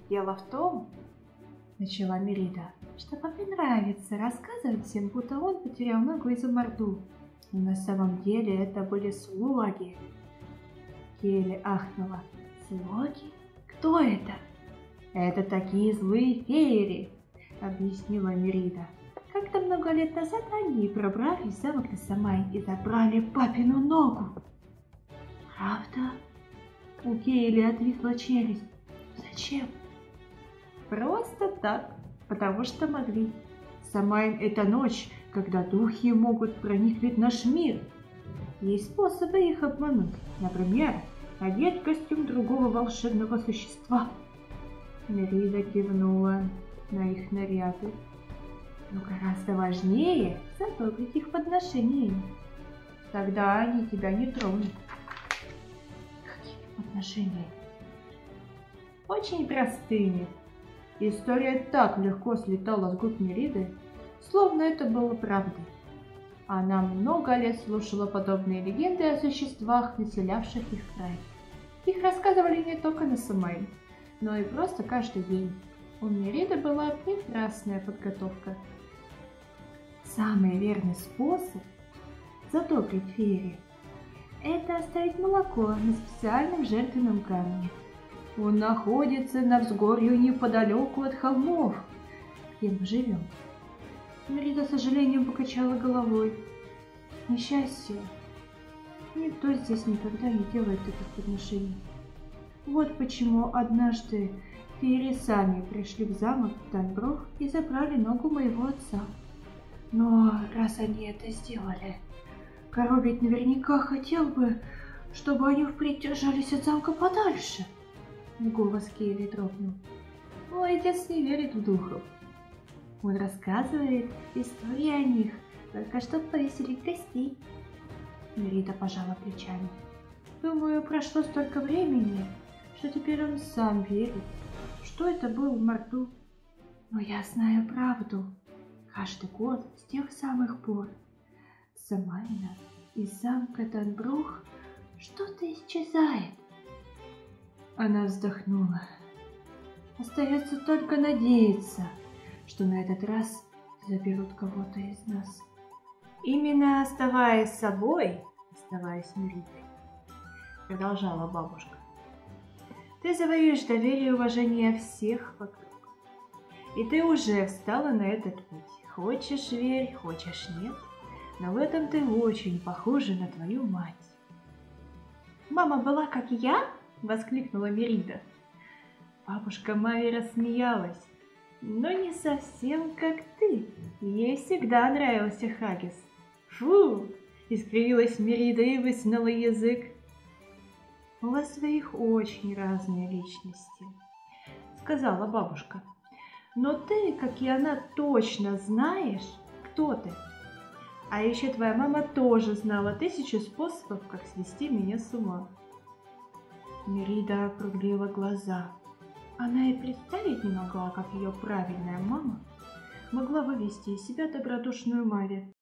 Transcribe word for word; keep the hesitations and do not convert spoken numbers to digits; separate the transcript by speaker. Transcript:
Speaker 1: Дело в том, начала Мерида, что папе нравится рассказывать всем, будто он потерял ногу из-за морду. Но на самом деле это были слуги. Келли ахнула. Слуги? Кто это? Это такие злые феери, объяснила Мерида. Как-то много лет назад они пробрались в замок Несамайн и забрали папину ногу. Правда? У Келли отвисла челюсть. Зачем? Просто так, потому что могли. Самайн — это ночь, когда духи могут проникнуть в наш мир. Есть способы их обмануть. Например, надеть костюм другого волшебного существа. Мерида кивнула на их наряды. Но гораздо важнее задобрить их подношениями. Тогда они тебя не тронут. Какими подношениями? Очень простыми. История так легко слетала с губ Мериды, словно это было правдой. Она много лет слушала подобные легенды о существах, населявших их край. Их рассказывали не только на Самайн, но и просто каждый день. У Мериды была прекрасная подготовка. Самый верный способ задобрить феери – это оставить молоко на специальном жертвенном камне. Он находится на взгорье неподалеку от холмов, где мы живем. Мерида с сожалением покачала головой. К несчастью, никто здесь никогда не делает таких подношений. Вот почему однажды феери сами пришли в замок Данбрух и забрали ногу моего отца. Но раз они это сделали, король ведь наверняка хотел бы, чтобы они впредь держались от замка подальше. Голос Келли дрогнул. Мой отец не верит в духов. Он рассказывает истории о них, только чтобы повеселить гостей. Мерида пожала плечами. Думаю, прошло столько времени, что теперь он сам верит, что это был в морду. Но я знаю правду. Каждый год с тех самых пор с Самайна из замка Данбрух что-то исчезает. Она вздохнула. Остается только надеяться, что на этот раз заберут кого-то из нас. Именно оставаясь собой, оставаясь Меридой, продолжала бабушка, ты завоюешь доверие и уважение всех вокруг. И ты уже встала на этот путь. Хочешь верь, хочешь нет, но в этом ты очень похожа на твою мать. Мама была как я? Воскликнула Мерида. Бабушка Мави рассмеялась. Но не совсем как ты. Ей всегда нравился Хаггис. Фу! Искривилась Мерида и высунула язык. У вас своих очень разные личности, сказала бабушка. Но ты, как и она, точно знаешь, кто ты. А еще твоя мама тоже знала тысячу способов, как свести меня с ума. Мерида округлила глаза. Она и представить не могла, как ее правильная мама могла вывести из себя добродушную Мави.